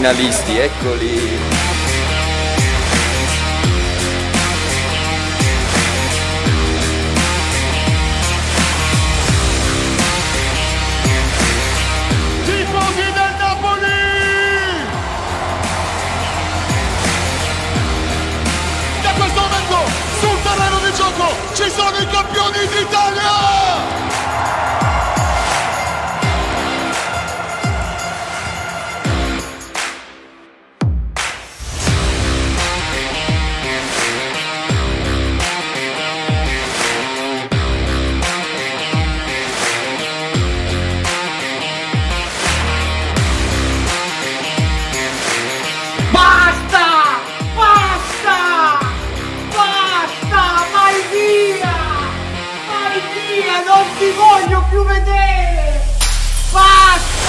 finalisti, eccoli. Ci sono i campioni d'Italia! Non ti voglio più vedere! Basta!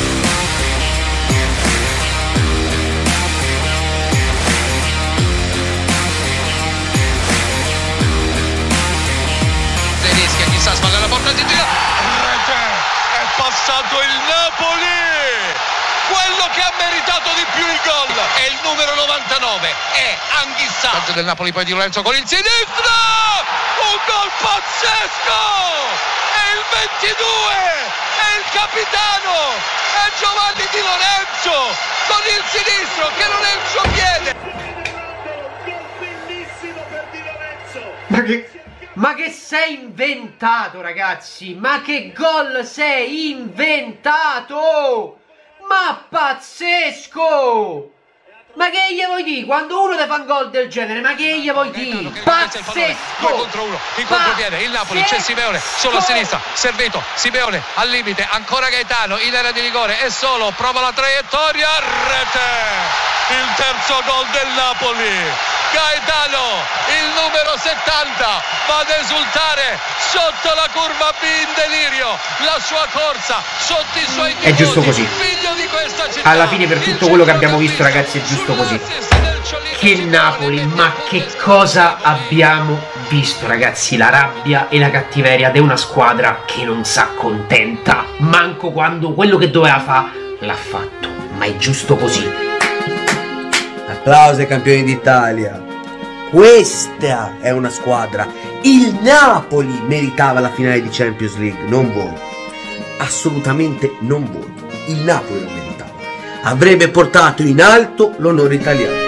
Tedeschi, chissà, spalla la porta di tiro. È passato il Napoli! Quello che ha meritato di più il gol è il numero 99, è Anghissà. Tanto del Napoli poi di Lorenzo con il sinistro! Un gol pazzesco! È il 22! È il capitano! È Giovanni Di Lorenzo! Con il sinistro che non è il suo piede! Bellissimo per Di Lorenzo! Ma che sei inventato, ragazzi? Ma che gol sei inventato? Ma pazzesco! Ma che gli vuoi dire? Quando uno ti fa un gol del genere, ma che gli vuoi dire? Pazzesco! 2 contro 1, in contropiede, il Napoli, c'è Simeone, solo a sinistra, servito, Simeone al limite, ancora Gaetano, in area di rigore, è solo, prova la traiettoria, rete! Il terzo gol del Napoli! Gaetano, il numero 70, va ad esultare sotto la curva B in delirio, la sua corsa sotto i suoi tifosi. È giusto così. Figlio di questa città. Alla fine, per tutto quello che abbiamo visto, ragazzi, è giusto così. Che Napoli, ma che cosa abbiamo visto, ragazzi? La rabbia e la cattiveria di una squadra che non s'accontenta. Manco quando quello che doveva fare l'ha fatto. Ma è giusto così. Applausi ai campioni d'Italia. Questa è una squadra. Il Napoli meritava la finale di Champions League, non voi. Assolutamente non voi. Il Napoli lo meritava. Avrebbe portato in alto l'onore italiano.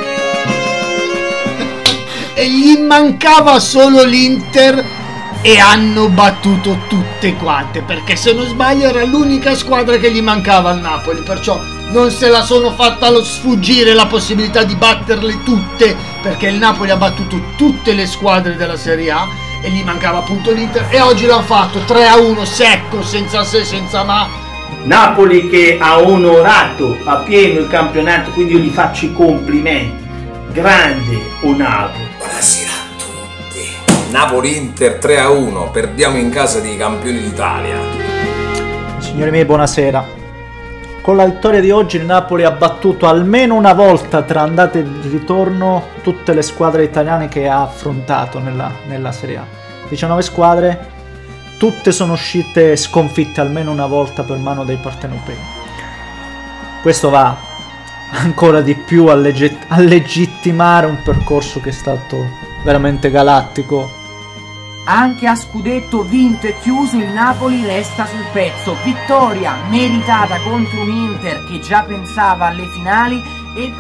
E gli mancava solo l'Inter e hanno battuto tutte quante, perché se non sbaglio era l'unica squadra che gli mancava al Napoli, perciò non se la sono fatta sfuggire la possibilità di batterle tutte, perché il Napoli ha battuto tutte le squadre della Serie A e gli mancava appunto l'Inter, e oggi l'hanno fatto 3-1 secco, senza se, senza ma. Napoli che ha onorato a pieno il campionato, quindi io gli faccio i complimenti. Grande Onavo. Buonasera a tutti. Napoli-Inter 3-1, perdiamo in casa dei campioni d'Italia. Signori miei, buonasera. Con la vittoria di oggi il Napoli ha battuto almeno una volta tra andata e ritorno tutte le squadre italiane che ha affrontato nella Serie A. 19 squadre, tutte sono uscite sconfitte almeno una volta per mano dei partenopei. Questo va ancora di più a legittimare un percorso che è stato veramente galattico. Anche a scudetto vinto e chiuso il Napoli resta sul pezzo. Vittoria meritata contro un Inter che già pensava alle finali e...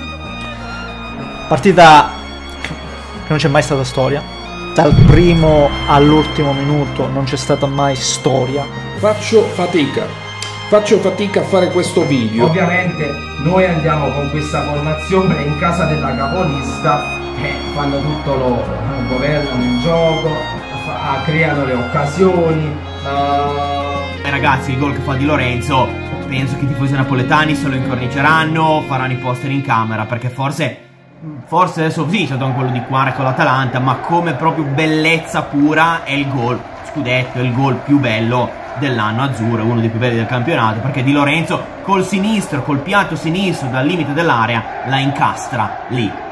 Partita che non c'è mai stata storia. Dal primo all'ultimo minuto non c'è stata mai storia. Faccio fatica a fare questo video. Ovviamente noi andiamo con questa formazione in casa della capolista, fanno tutto loro, governano il gioco, creano le occasioni. Ragazzi, il gol che fa Di Lorenzo, penso che i tifosi napoletani se lo incorniceranno, faranno i poster in camera, perché forse adesso sì, c'è quello di Quark con l'Atalanta, ma come proprio bellezza pura è il gol scudetto, è il gol più bello dell'anno azzurro, uno dei più belli del campionato, perché Di Lorenzo col sinistro, col piatto sinistro dal limite dell'area la incastra lì.